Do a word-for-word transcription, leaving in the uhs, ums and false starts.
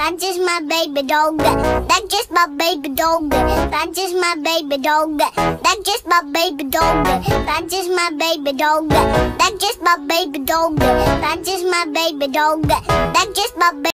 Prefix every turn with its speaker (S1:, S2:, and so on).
S1: That's just my baby dog. That's just my baby dog. That's just my baby dog. That's just my baby dog. That's just my baby dog. That's just my baby dog. That's just my baby dog. That's just my baby